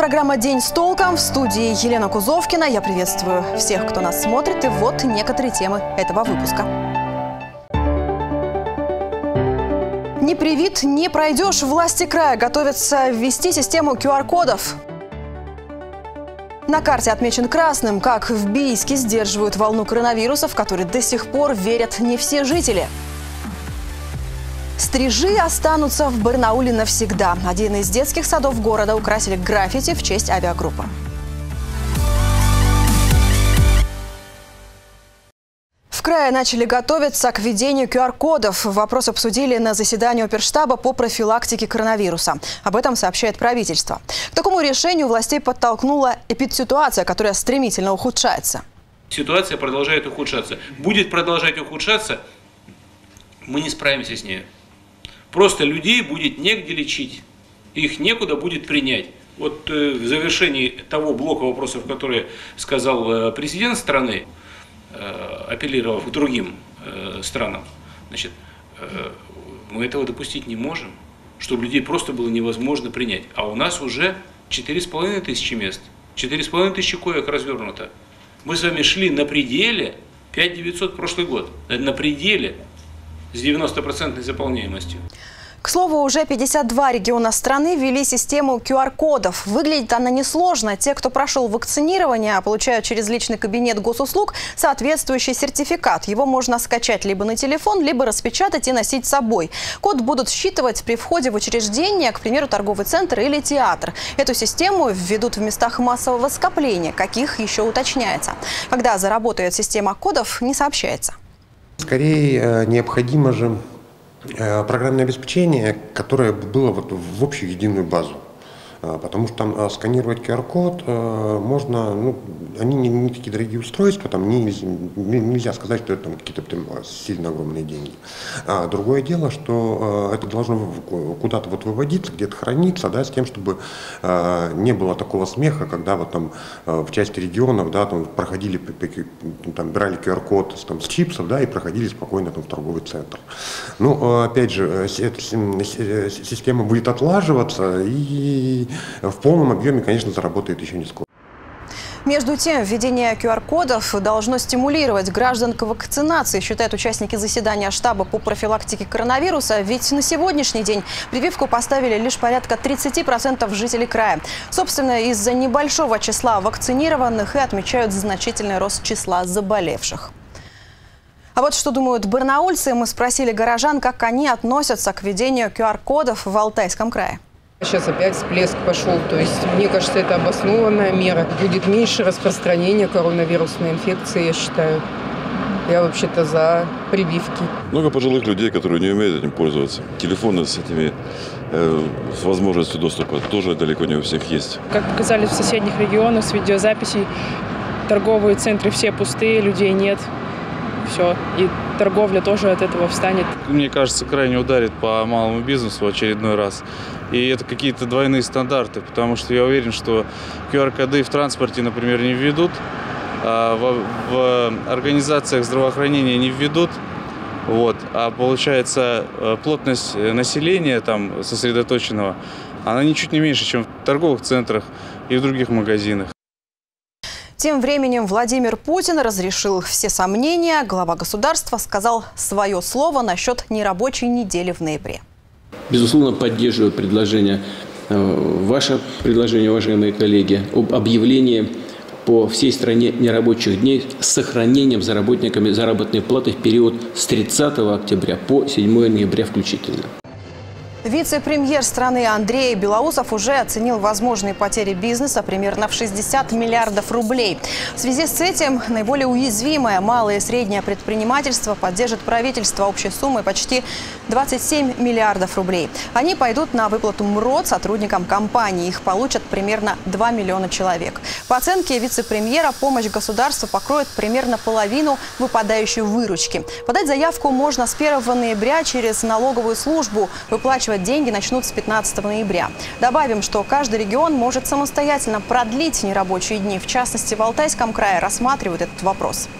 программа «День с толком». В студии Елена Кузовкина. Я приветствую всех, кто нас смотрит. И вот некоторые темы этого выпуска. Не привит, не пройдешь. Власти края готовятся ввести систему QR-кодов. На карте отмечен красным, как в Бийске сдерживают волну коронавируса, в который до сих пор верят не все жители. Стрижи останутся в Барнауле навсегда. Один из детских садов города украсили граффити в честь авиагруппы. В крае начали готовиться к введению QR-кодов. Вопрос обсудили на заседании оперштаба по профилактике коронавируса. Об этом сообщает правительство. К такому решению властей подтолкнула эпидситуация, которая стремительно ухудшается. Ситуация продолжает ухудшаться. Будет продолжать ухудшаться, мы не справимся с ней. Просто людей будет негде лечить, их некуда будет принять. Вот в завершении того блока вопросов, которые сказал президент страны, апеллировав к другим странам, значит, мы этого допустить не можем, чтобы людей просто было невозможно принять. А у нас уже 4500 мест, 4500 коек развернуто. Мы с вами шли на пределе, 5900 прошлый год, на пределе, с 90% заполняемостью. К слову, уже 52 региона страны ввели систему QR-кодов. Выглядит она несложно. Те, кто прошел вакцинирование, получают через личный кабинет госуслуг соответствующий сертификат. Его можно скачать либо на телефон, либо распечатать и носить с собой. Код будут считывать при входе в учреждение, к примеру, торговый центр или театр. Эту систему введут в местах массового скопления, каких еще уточняется. Когда заработает система кодов, не сообщается. Скорее необходимо же программное обеспечение, которое было вот в общую единую базу. Потому что там сканировать QR-код можно, они не такие дорогие устройства, там нельзя сказать, что это там какие-то сильно огромные деньги. Другое дело, что это должно куда-то вот выводиться, где-то храниться, да, с тем, чтобы не было такого смеха, когда вот там в части регионов, да, там проходили, там брали QR-код с чипсов, да, и проходили спокойно там в торговый центр. Ну, опять же, эта система будет отлаживаться и в полном объеме, конечно, заработает еще не скоро. Между тем, введение QR-кодов должно стимулировать граждан к вакцинации, считают участники заседания штаба по профилактике коронавируса. Ведь на сегодняшний день прививку поставили лишь порядка 30% жителей края. Собственно, из-за небольшого числа вакцинированных и отмечают значительный рост числа заболевших. А вот что думают барнаульцы. Мы спросили горожан, как они относятся к введению QR-кодов в Алтайском крае. Сейчас опять всплеск пошел, то есть, мне кажется, это обоснованная мера. Будет меньше распространения коронавирусной инфекции, я считаю. Я вообще-то за прививки. Много пожилых людей, которые не умеют этим пользоваться. Телефоны с этими, с возможностью доступа тоже далеко не у всех есть. Как показали в соседних регионах с видеозаписей, торговые центры все пустые, людей нет. Все. И торговля тоже от этого встанет. Мне кажется, крайне ударит по малому бизнесу в очередной раз. И это какие-то двойные стандарты, потому что я уверен, что QR-коды в транспорте, например, не введут, а в организациях здравоохранения не введут. Вот. А получается, плотность населения там сосредоточенного, она ничуть не меньше, чем в торговых центрах и в других магазинах. Тем временем Владимир Путин разрешил все сомнения. Глава государства сказал свое слово насчет нерабочей недели в ноябре. Безусловно, поддерживаю предложение, ваше предложение, уважаемые коллеги, об объявлении по всей стране нерабочих дней с сохранением за работниками заработной платы в период с 30 октября по 7 ноября включительно. Вице-премьер страны Андрей Белоусов уже оценил возможные потери бизнеса примерно в 60 миллиардов рублей. В связи с этим наиболее уязвимое малое и среднее предпринимательство поддержит правительство общей суммой почти 27 миллиардов рублей. Они пойдут на выплату МРОД сотрудникам компании. Их получат примерно 2 миллиона человек. По оценке вице-премьера, помощь государства покроет примерно половину выпадающей выручки. Подать заявку можно с 1 ноября через налоговую службу. Выплачивать деньги начнут с 15 ноября. Добавим, что каждый регион может самостоятельно продлить нерабочие дни. В частности, в Алтайском крае рассматривают этот вопрос.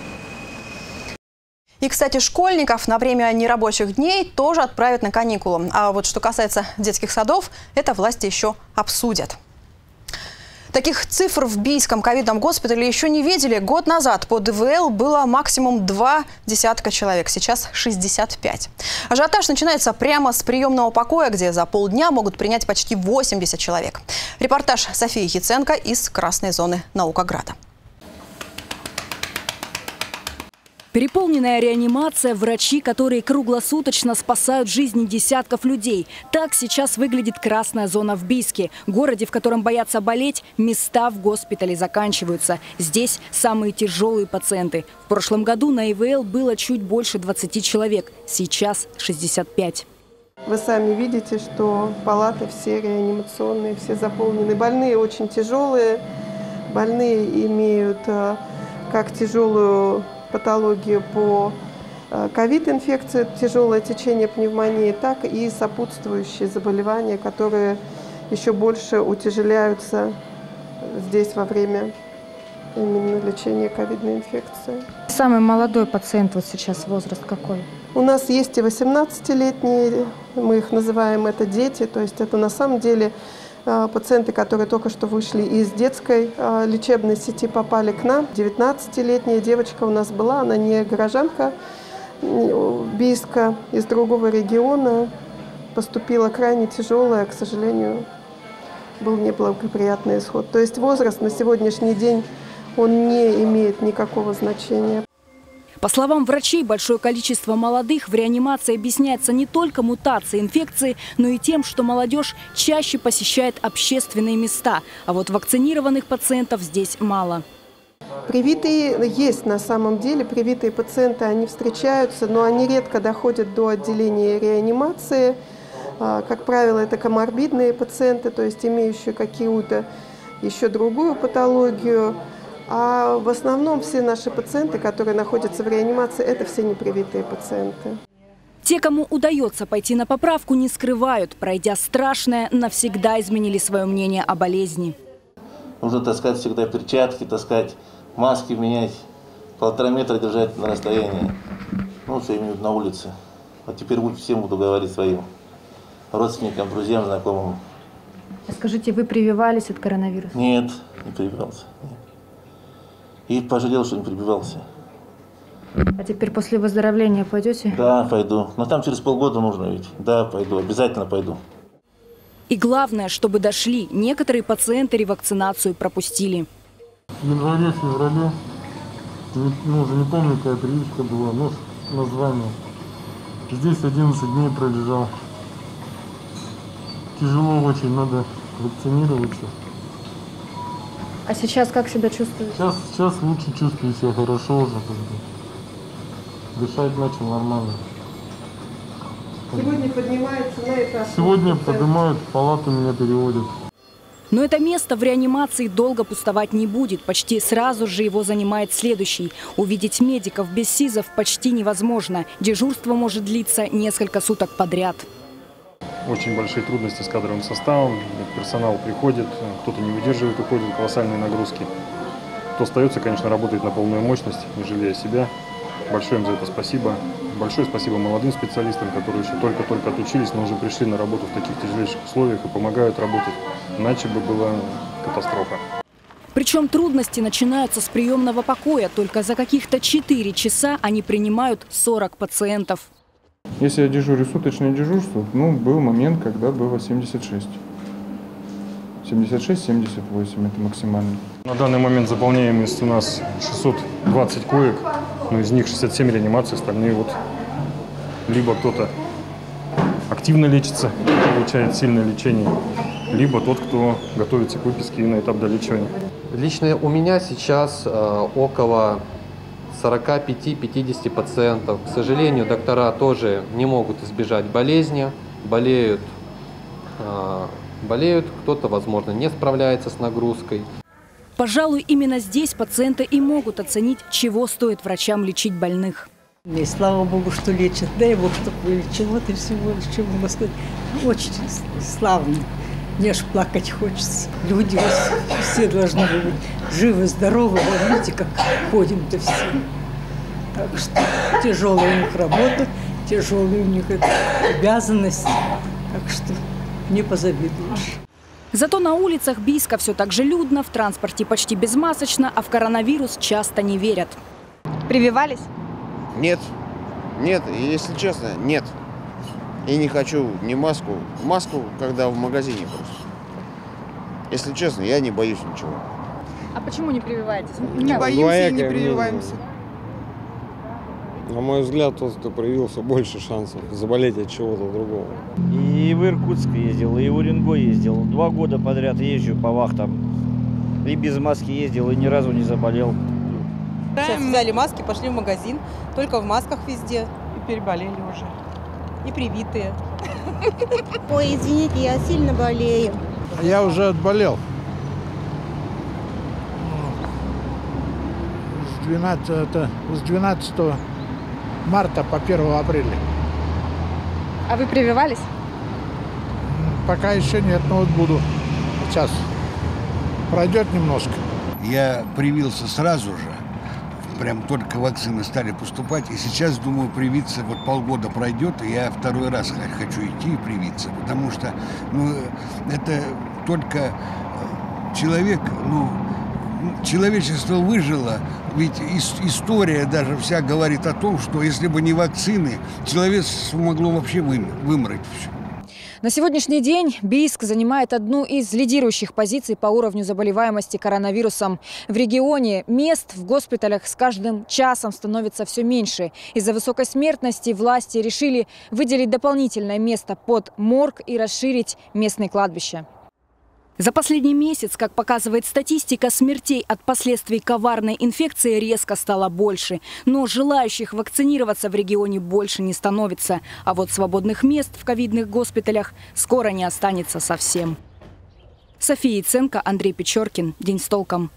И, кстати, школьников на время нерабочих дней тоже отправят на каникулы. А вот что касается детских садов, это власти еще обсудят. Таких цифр в Бийском ковидном госпитале еще не видели. Год назад по ДВЛ было максимум 20 человек, сейчас 65. Ажиотаж начинается прямо с приемного покоя, где за полдня могут принять почти 80 человек. Репортаж Софии Яценко из красной зоны Наукограда. Переполненная реанимация, врачи, которые круглосуточно спасают жизни десятков людей. Так сейчас выглядит красная зона в Бийске. Городе, в котором боятся болеть, места в госпитале заканчиваются. Здесь самые тяжелые пациенты. В прошлом году на ИВЛ было чуть больше 20 человек, сейчас 65. Вы сами видите, что палаты все реанимационные, все заполнены. Больные очень тяжелые, больные имеют как тяжелую патологию по ковид-инфекции, тяжелое течение пневмонии, так и сопутствующие заболевания, которые еще больше утяжеляются здесь во время именно лечения ковидной инфекции. Самый молодой пациент вот сейчас возраст какой? У нас есть и 18-летние, мы их называем это дети, то есть это на самом деле пациенты, которые только что вышли из детской лечебной сети, попали к нам. 19-летняя девочка у нас была, она не горожанка Бийска, из другого региона. Поступила крайне тяжелая, к сожалению, был неблагоприятный исход. То есть возраст на сегодняшний день, он не имеет никакого значения. По словам врачей, большое количество молодых в реанимации объясняется не только мутацией инфекции, но и тем, что молодежь чаще посещает общественные места. А вот вакцинированных пациентов здесь мало. Привитые есть на самом деле. Привитые пациенты, они встречаются, но они редко доходят до отделения реанимации. Как правило, это коморбидные пациенты, то есть имеющие какую-то еще другую патологию. А в основном все наши пациенты, которые находятся в реанимации, это все непривитые пациенты. Те, кому удается пойти на поправку, не скрывают. Пройдя страшное, навсегда изменили свое мнение о болезни. Нужно таскать всегда перчатки, таскать маски, менять, 1,5 метра держать на расстоянии. Ну, все именно на улице. А теперь всем буду говорить своим родственникам, друзьям, знакомым. Скажите, вы прививались от коронавируса? Нет, не прививался. Нет. И пожалел, что не прививался. А теперь после выздоровления пойдете? Да, пойду. Но там через полгода нужно ведь. Да, пойду, обязательно пойду. И главное, чтобы дошли. Некоторые пациенты ревакцинацию пропустили. В январе-феврале, уже не помню, какая прививка была, но название. Здесь 11 дней пролежал. Тяжело очень, надо вакцинироваться. А сейчас как себя чувствуете? Сейчас лучше чувствую себя, хорошо уже. Дышать начал нормально. Сегодня поднимается на этаж. Сегодня поднимают, в палату меня переводят. Но это место в реанимации долго пустовать не будет. Почти сразу же его занимает следующий. Увидеть медиков без СИЗов почти невозможно. Дежурство может длиться несколько суток подряд. Очень большие трудности с кадровым составом, персонал приходит, кто-то не выдерживает, уходит, колоссальные нагрузки. Кто остается, конечно, работает на полную мощность, не жалея себя. Большое им за это спасибо. Большое спасибо молодым специалистам, которые еще только-только отучились, но уже пришли на работу в таких тяжелейших условиях и помогают работать. Иначе бы была катастрофа. Причем трудности начинаются с приемного покоя. Только за каких-то 4 часа они принимают 40 пациентов. Если я дежурю суточное дежурство, был момент, когда было 76. 76-78 это максимально. На данный момент заполняемость у нас 620 коек, но из них 67 реанимаций, остальные либо кто-то активно лечится, получает сильное лечение, либо тот, кто готовится к выписке и на этап долечивания. Лично у меня сейчас около 45-50 пациентов. К сожалению, доктора тоже не могут избежать болезни, болеют, кто-то, возможно, не справляется с нагрузкой. Пожалуй, именно здесь пациенты и могут оценить, чего стоит врачам лечить больных. И слава Богу, что лечат. Дай Бог, чтобы вылечил. Вот и всего, что могу сказать. Очень славно. Мне аж плакать хочется. Люди все должны быть живы, здоровы. Вот видите, как ходим-то все. Так что тяжелая у них работа, тяжелые у них обязанности. Так что не позавидуешь. Зато на улицах Бийска все так же людно, в транспорте почти безмасочно, а в коронавирус часто не верят. Прививались? Нет. Нет, если честно, нет. И не хочу ни маску. Маску, когда в магазине просто. Если честно, я не боюсь ничего. А почему не прививаетесь? Не боимся и не прививаемся. На мой взгляд, тот, кто привился, больше шансов заболеть от чего-то другого. И в Иркутск ездил, и в Уренгой ездил. 2 года подряд езжу по вахтам. И без маски ездил, и ни разу не заболел. Сейчас взяли маски, пошли в магазин. Только в масках везде. И переболели уже. И привитые. Ой, извините, я сильно болею. Я уже отболел. С 12 марта по 1 апреля. А вы прививались? Пока еще нет, но вот буду. Сейчас пройдет немножко. Я привился сразу же. Прям только вакцины стали поступать. И сейчас думаю привиться, вот полгода пройдет, и я 2-й раз хочу идти и привиться. Потому что, это только человек, человечество выжило. Ведь история даже вся говорит о том, что если бы не вакцины, человечество могло вообще вымрать все. На сегодняшний день Бийск занимает одну из лидирующих позиций по уровню заболеваемости коронавирусом. В регионе мест в госпиталях с каждым часом становится все меньше. Из-за высокой смертности власти решили выделить дополнительное место под морг и расширить местные кладбища. За последний месяц, как показывает статистика, смертей от последствий коварной инфекции резко стало больше. Но желающих вакцинироваться в регионе больше не становится. А вот свободных мест в ковидных госпиталях скоро не останется совсем. София Яценко, Андрей Печоркин. День с толком.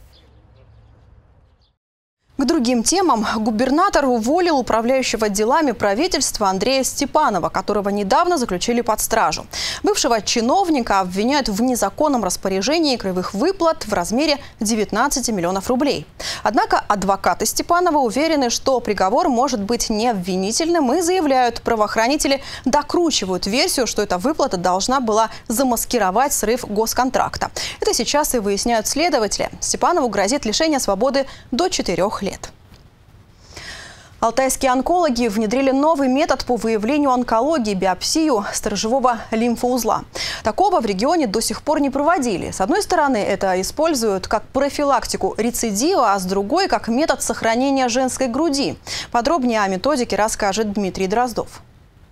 К другим темам. Губернатор уволил управляющего делами правительства Андрея Степанова, которого недавно заключили под стражу. Бывшего чиновника обвиняют в незаконном распоряжении краевых выплат в размере 19 миллионов рублей. Однако адвокаты Степанова уверены, что приговор может быть не обвинительным, и заявляют, правоохранители докручивают версию, что эта выплата должна была замаскировать срыв госконтракта. Это сейчас и выясняют следователи. Степанову грозит лишение свободы до 4 лет. Алтайские онкологи внедрили новый метод по выявлению онкологии – биопсию сторожевого лимфоузла. Такого в регионе до сих пор не проводили. С одной стороны, это используют как профилактику рецидива, а с другой – как метод сохранения женской груди. Подробнее о методике расскажет Дмитрий Дроздов.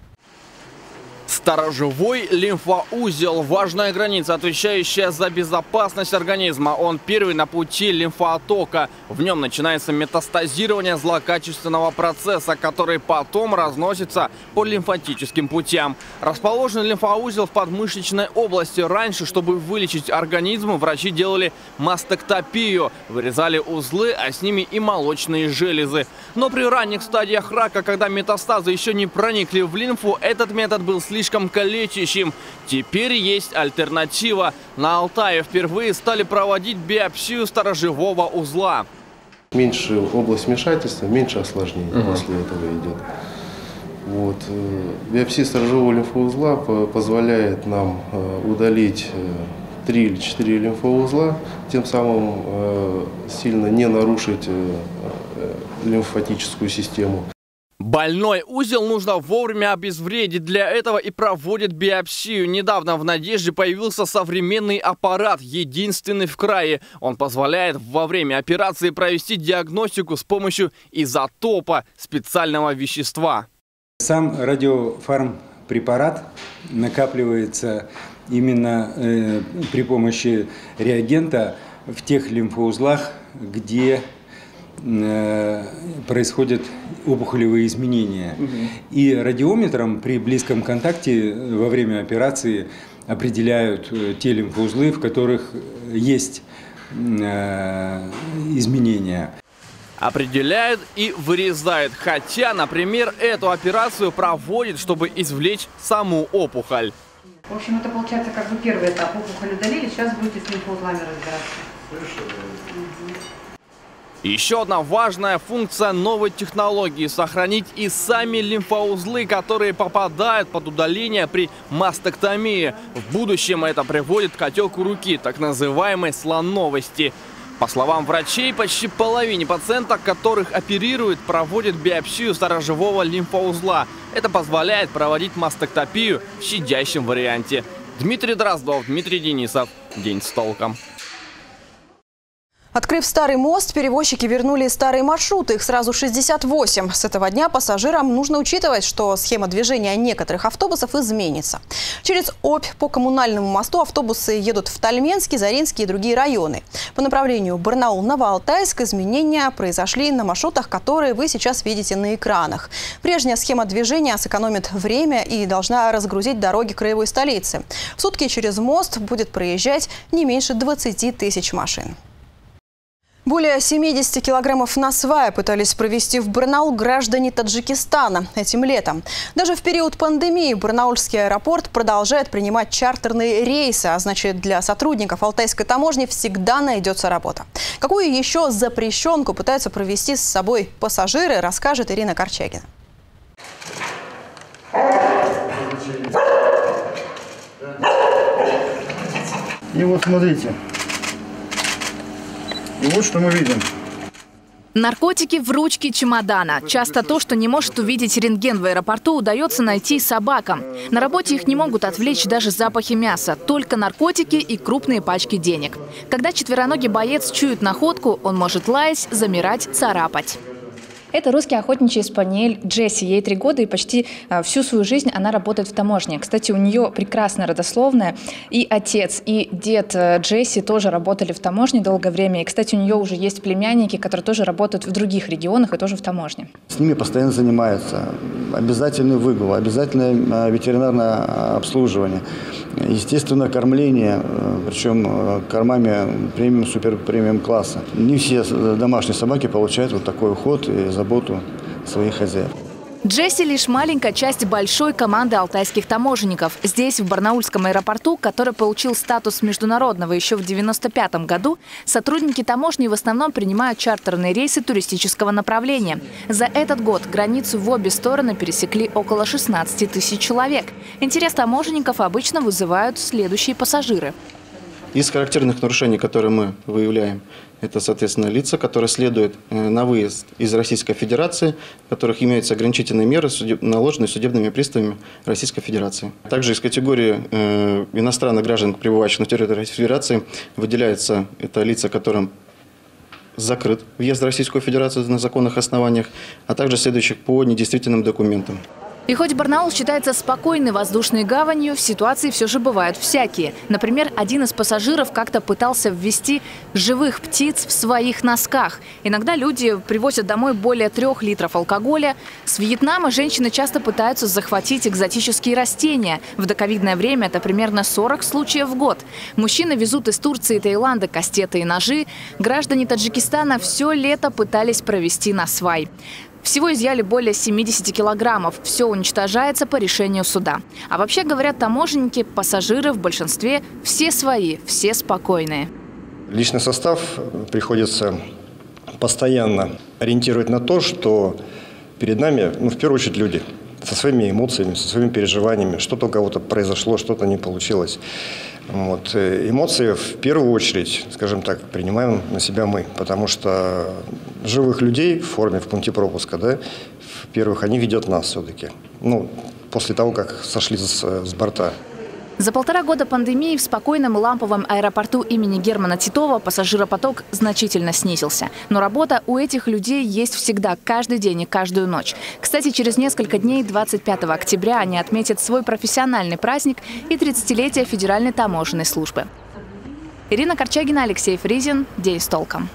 Сторожевой лимфоузел – важная граница, отвечающая за безопасность организма. Он первый на пути лимфооттока. В нем начинается метастазирование злокачественного процесса, который потом разносится по лимфатическим путям. Расположен лимфоузел в подмышечной области. Раньше, чтобы вылечить организм, врачи делали мастектопию. Вырезали узлы, а с ними и молочные железы. Но при ранних стадиях рака, когда метастазы еще не проникли в лимфу, этот метод был слишком калечащим. Теперь есть альтернатива. На Алтае впервые стали проводить биопсию сторожевого узла. Меньше область вмешательства, меньше осложнений после этого идет. Вот. Биопсия сторожевого лимфоузла позволяет нам удалить 3 или 4 лимфоузла, тем самым сильно не нарушить лимфатическую систему. Больной узел нужно вовремя обезвредить. Для этого и проводят биопсию. Недавно в «Надежде» появился современный аппарат, единственный в крае. Он позволяет во время операции провести диагностику с помощью изотопа, специального вещества. Сам радиофармпрепарат накапливается именно при помощи реагента в тех лимфоузлах, где происходят опухолевые изменения. И радиометром при близком контакте во время операции определяют те лимфоузлы, в которых есть изменения. Определяют и вырезают. Хотя, например, эту операцию проводят, чтобы извлечь саму опухоль. В общем, это получается как бы первый этап. Опухоль удалили, сейчас будете с лимфоузлами разбираться. Еще одна важная функция новой технологии – сохранить и сами лимфоузлы, которые попадают под удаление при мастектомии. В будущем это приводит к отеку руки, так называемой слоновости. По словам врачей, почти половине пациенток, которых оперируют, проводят биопсию сторожевого лимфоузла. Это позволяет проводить мастектопию в щадящем варианте. Дмитрий Дроздов, Дмитрий Денисов. День с толком. Открыв старый мост, перевозчики вернули старые маршруты. Их сразу 68. С этого дня пассажирам нужно учитывать, что схема движения некоторых автобусов изменится. Через Обь по коммунальному мосту автобусы едут в Тальменский, Заринский и другие районы. По направлению Барнаул-Новоалтайск изменения произошли на маршрутах, которые вы сейчас видите на экранах. Прежняя схема движения сэкономит время и должна разгрузить дороги краевой столицы. В сутки через мост будет проезжать не меньше 20 тысяч машин. Более 70 килограммов насвая пытались провезти в Барнаул граждане Таджикистана этим летом. Даже в период пандемии Барнаульский аэропорт продолжает принимать чартерные рейсы, а значит, для сотрудников Алтайской таможни всегда найдется работа. Какую еще запрещенку пытаются провести с собой пассажиры, расскажет Ирина Корчагина. И вот смотрите. И вот что мы видим. Наркотики в ручке чемодана. Часто то, что не может увидеть рентген в аэропорту, удается найти собакам. На работе их не могут отвлечь даже запахи мяса. Только наркотики и крупные пачки денег. Когда четвероногий боец чует находку, он может лаять, замирать, царапать. Это русский охотничий спаниель Джесси. Ей 3 года, и почти всю свою жизнь она работает в таможне. Кстати, у нее прекрасная родословная. И отец, и дед Джесси тоже работали в таможне долгое время. И, кстати, у нее уже есть племянники, которые тоже работают в других регионах и тоже в таможне. С ними постоянно занимаются. Обязательный выгул, обязательное ветеринарное обслуживание. Естественно, кормление, причем кормами премиум, супер премиум класса. Не все домашние собаки получают вот такой уход и заботу своих хозяев. Джесси – лишь маленькая часть большой команды алтайских таможенников. Здесь, в Барнаульском аэропорту, который получил статус международного еще в 1995 году, сотрудники таможни в основном принимают чартерные рейсы туристического направления. За этот год границу в обе стороны пересекли около 16 тысяч человек. Интерес таможенников обычно вызывают следующие пассажиры. Из характерных нарушений, которые мы выявляем, это, соответственно, лица, которые следуют на выезд из Российской Федерации, у которых имеются ограничительные меры, наложенные судебными приставами Российской Федерации. Также из категории иностранных граждан, пребывающих на территории Российской Федерации, выделяются это лица, которым закрыт въезд в Российскую Федерацию на законных основаниях, а также следующих по недействительным документам. И хоть Барнаул считается спокойной воздушной гаванью, ситуации все же бывают всякие. Например, один из пассажиров как-то пытался ввести живых птиц в своих носках. Иногда люди привозят домой более 3 литров алкоголя. С Вьетнама женщины часто пытаются захватить экзотические растения. В доковидное время это примерно 40 случаев в год. Мужчины везут из Турции и Таиланда кастеты и ножи. Граждане Таджикистана все лето пытались провести насвай. Всего изъяли более 70 килограммов. Все уничтожается по решению суда. А вообще, говорят таможенники, пассажиры в большинстве все свои, все спокойные. Личный состав приходится постоянно ориентировать на то, что перед нами, в первую очередь, люди со своими эмоциями, со своими переживаниями. Что-то у кого-то произошло, что-то не получилось. Вот. Эмоции в первую очередь, скажем так, принимаем на себя мы, потому что живых людей в форме, в пункте пропуска, в-первых, они ведут нас все-таки, после того, как сошли с борта. За 1,5 года пандемии в спокойном ламповом аэропорту имени Германа Титова пассажиропоток значительно снизился. Но работа у этих людей есть всегда, каждый день и каждую ночь. Кстати, через несколько дней, 25 октября, они отметят свой профессиональный праздник и 30-летие Федеральной таможенной службы. Ирина Корчагина, Алексей Фризин. День с толком.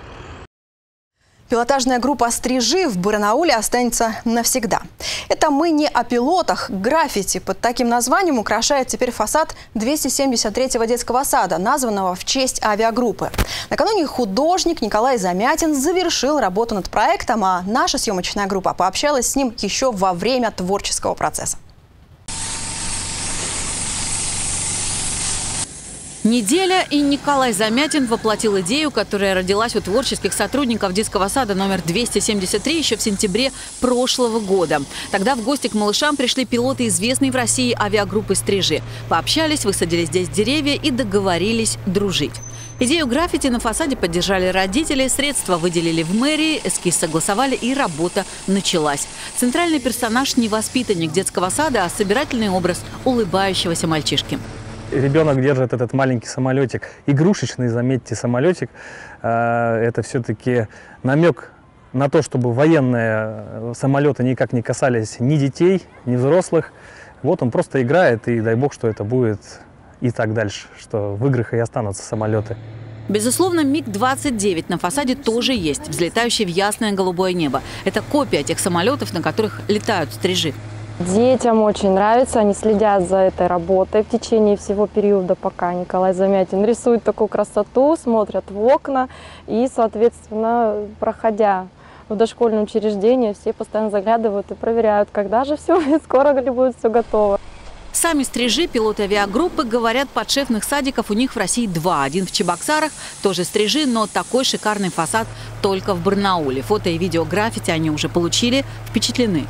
Пилотажная группа «Стрижи» в Барнауле останется навсегда. Это мы не о пилотах. Граффити под таким названием украшает теперь фасад 273-го детского сада, названного в честь авиагруппы. Накануне художник Николай Замятин завершил работу над проектом, а наша съемочная группа пообщалась с ним еще во время творческого процесса. Неделя, и Николай Замятин воплотил идею, которая родилась у творческих сотрудников детского сада номер 273 еще в сентябре прошлого года. Тогда в гости к малышам пришли пилоты известной в России авиагруппы «Стрижи». Пообщались, высадили здесь деревья и договорились дружить. Идею граффити на фасаде поддержали родители, средства выделили в мэрии, эскиз согласовали, и работа началась. Центральный персонаж – не воспитанник детского сада, а собирательный образ улыбающегося мальчишки. Ребенок держит этот маленький самолетик, игрушечный, заметьте, самолетик. Это все-таки намек на то, чтобы военные самолеты никак не касались ни детей, ни взрослых. Вот он просто играет, и дай бог, что это будет и так дальше, что в играх и останутся самолеты. Безусловно, МиГ-29 на фасаде тоже есть, взлетающий в ясное голубое небо. Это копия тех самолетов, на которых летают стрижи. Детям очень нравится, они следят за этой работой в течение всего периода, пока Николай Замятин рисует такую красоту, смотрят в окна и, соответственно, проходя в дошкольное учреждение, все постоянно заглядывают и проверяют, когда же все, скоро ли будет все готово. Сами стрижи, пилоты авиагруппы, говорят, подшефных садиков у них в России два. Один в Чебоксарах, тоже стрижи, но такой шикарный фасад только в Барнауле. Фото и видео граффити они уже получили, впечатлены.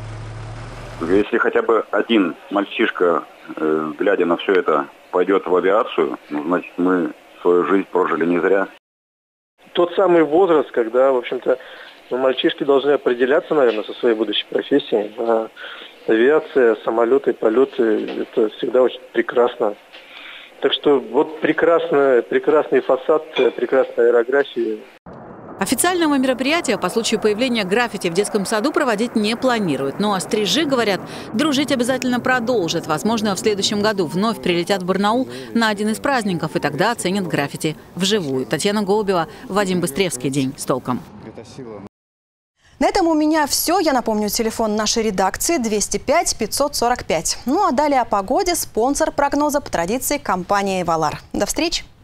Если хотя бы один мальчишка, глядя на все это, пойдет в авиацию, значит, мы свою жизнь прожили не зря. Тот самый возраст, когда, в общем-то, мальчишки должны определяться, наверное, со своей будущей профессией. А авиация, самолеты, полеты – это всегда очень прекрасно. Так что вот прекрасный фасад, прекрасная аэрография. Официального мероприятия по случаю появления граффити в детском саду проводить не планируют. Но стрижи, говорят, дружить обязательно продолжат. Возможно, в следующем году вновь прилетят в Барнаул на один из праздников, и тогда оценят граффити вживую. Татьяна Голубева, Вадим Быстревский. День с толком. На этом у меня все. Я напомню, телефон нашей редакции 205 545. Ну а далее о погоде. Спонсор прогноза по традиции — компания «Эвалар». До встречи!